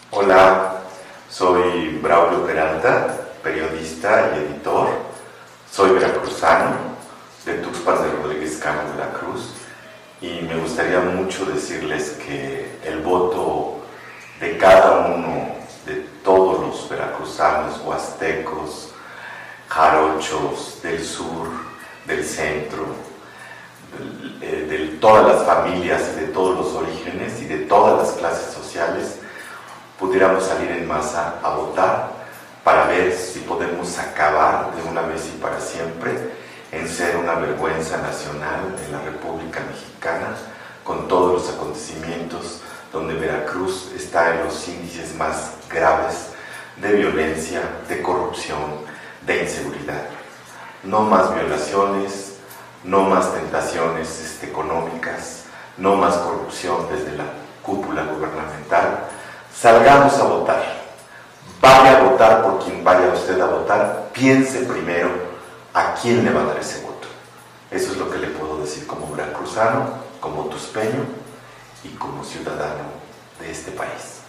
Hola, soy Braulio Peralta, periodista y editor. Soy veracruzano, de Tuxpan de Rodríguez Cano, Veracruz, y me gustaría mucho decirles que el voto de cada uno de todos los veracruzanos, huastecos, jarochos del sur, del centro, de todas las familias y de todos los orígenes y de todas las clases sociales, pudiéramos salir en masa a votar para ver si podemos acabar de una vez y para siempre en ser una vergüenza nacional en la República Mexicana, con todos los acontecimientos donde Veracruz está en los índices más graves de violencia, de corrupción, de inseguridad. No más violaciones, no más tentaciones económicas, no más corrupción desde la cúpula gubernamental. Salgamos a votar. Vaya a votar por quien vaya usted a votar. Piense primero a quién le va a dar ese voto. Eso es lo que le puedo decir como veracruzano, como tuspeño y como ciudadano de este país.